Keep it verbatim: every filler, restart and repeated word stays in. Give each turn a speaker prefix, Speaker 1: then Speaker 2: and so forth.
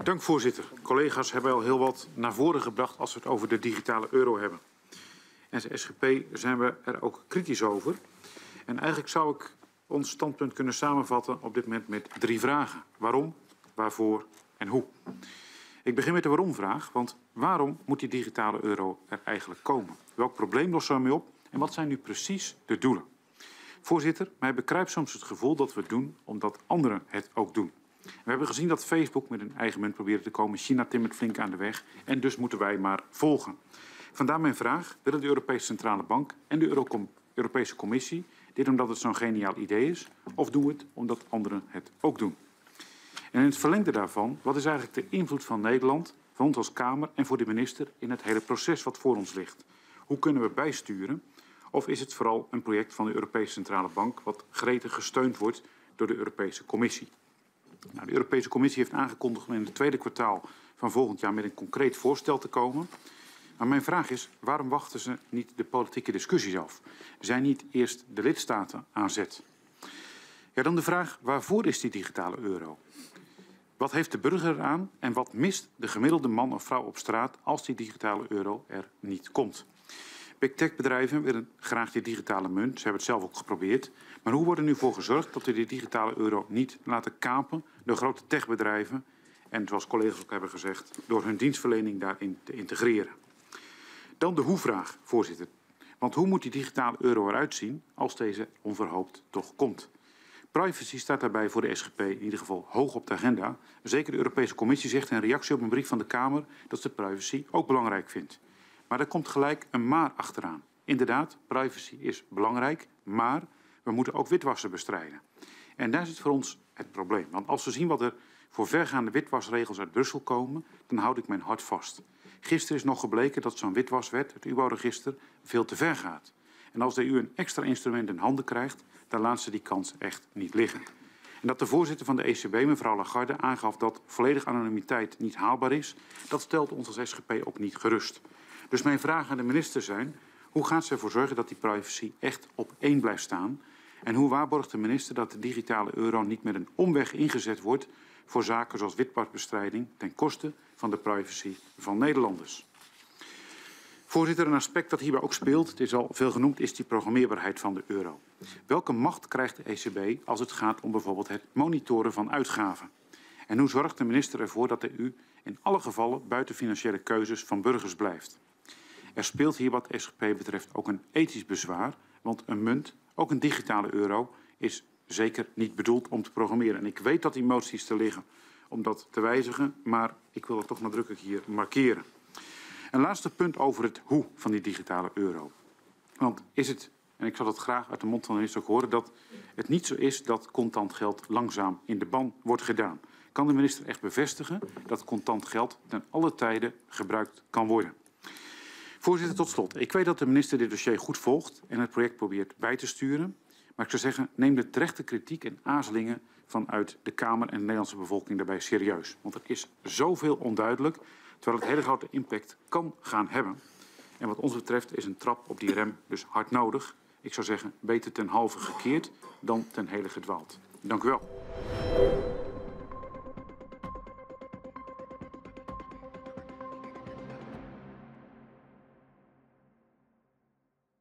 Speaker 1: Dank, voorzitter. Collega's hebben al heel wat naar voren gebracht als we het over de digitale euro hebben. En als S G P zijn we er ook kritisch over. En eigenlijk zou ik ons standpunt kunnen samenvatten op dit moment met drie vragen. Waarom, waarvoor en hoe? Ik begin met de waarom-vraag, want waarom moet die digitale euro er eigenlijk komen? Welk probleem lossen we ermee op en wat zijn nu precies de doelen? Voorzitter, mij bekruipt soms het gevoel dat we het doen omdat anderen het ook doen. We hebben gezien dat Facebook met een eigen munt probeert te komen. China timmert flink aan de weg en dus moeten wij maar volgen. Vandaar mijn vraag, willen de Europese Centrale Bank en de Eurocom- Europese Commissie dit omdat het zo'n geniaal idee is? Of doen we het omdat anderen het ook doen? En in het verlengde daarvan, wat is eigenlijk de invloed van Nederland, van ons als Kamer en voor de minister in het hele proces wat voor ons ligt? Hoe kunnen we bijsturen? Of is het vooral een project van de Europese Centrale Bank wat gretig gesteund wordt door de Europese Commissie? Nou, de Europese Commissie heeft aangekondigd om in het tweede kwartaal van volgend jaar met een concreet voorstel te komen. Maar mijn vraag is, waarom wachten ze niet de politieke discussies af? Zijn niet eerst de lidstaten aan zet? Ja, dan de vraag, waarvoor is die digitale euro? Wat heeft de burger eraan en wat mist de gemiddelde man of vrouw op straat als die digitale euro er niet komt? Big tech bedrijven willen graag die digitale munt. Ze hebben het zelf ook geprobeerd. Maar hoe wordt er nu voor gezorgd dat we die digitale euro niet laten kapen door grote techbedrijven en, zoals collega's ook hebben gezegd, door hun dienstverlening daarin te integreren? Dan de hoe-vraag, voorzitter. Want hoe moet die digitale euro eruit zien als deze onverhoopt toch komt? Privacy staat daarbij voor de S G P in ieder geval hoog op de agenda. Zeker de Europese Commissie zegt in reactie op een brief van de Kamer dat ze privacy ook belangrijk vindt. Maar er komt gelijk een maar achteraan. Inderdaad, privacy is belangrijk, maar we moeten ook witwassen bestrijden. En daar zit voor ons het probleem. Want als we zien wat er voor vergaande witwasregels uit Brussel komen, dan houd ik mijn hart vast. Gisteren is nog gebleken dat zo'n witwaswet, het U B O-register, veel te ver gaat. En als de E U een extra instrument in handen krijgt, dan laat ze die kans echt niet liggen. En dat de voorzitter van de E C B, mevrouw Lagarde, aangaf dat volledige anonimiteit niet haalbaar is, dat stelt ons als S G P ook niet gerust. Dus mijn vraag aan de minister zijn, hoe gaat ze ervoor zorgen dat die privacy echt op één blijft staan? En hoe waarborgt de minister dat de digitale euro niet met een omweg ingezet wordt voor zaken zoals witwasbestrijding ten koste van de privacy van Nederlanders? Voorzitter, een aspect dat hierbij ook speelt, het is al veel genoemd, is die programmeerbaarheid van de euro. Welke macht krijgt de E C B als het gaat om bijvoorbeeld het monitoren van uitgaven? En hoe zorgt de minister ervoor dat de E U in alle gevallen buiten financiële keuzes van burgers blijft? Er speelt hier wat S G P betreft ook een ethisch bezwaar, want een munt, ook een digitale euro, is zeker niet bedoeld om te programmeren. En ik weet dat die moties er liggen om dat te wijzigen, maar ik wil het toch nadrukkelijk hier markeren. Een laatste punt over het hoe van die digitale euro. Want is het, en ik zal het graag uit de mond van de minister ook horen, dat het niet zo is dat contant geld langzaam in de ban wordt gedaan. Kan de minister echt bevestigen dat contant geld ten alle tijden gebruikt kan worden? Voorzitter, tot slot. Ik weet dat de minister dit dossier goed volgt en het project probeert bij te sturen. Maar ik zou zeggen, neem de terechte kritiek en aarzelingen vanuit de Kamer en de Nederlandse bevolking daarbij serieus. Want er is zoveel onduidelijk, terwijl het hele grote impact kan gaan hebben. En wat ons betreft is een trap op die rem dus hard nodig. Ik zou zeggen, beter ten halve gekeerd dan ten hele gedwaald. Dank u wel.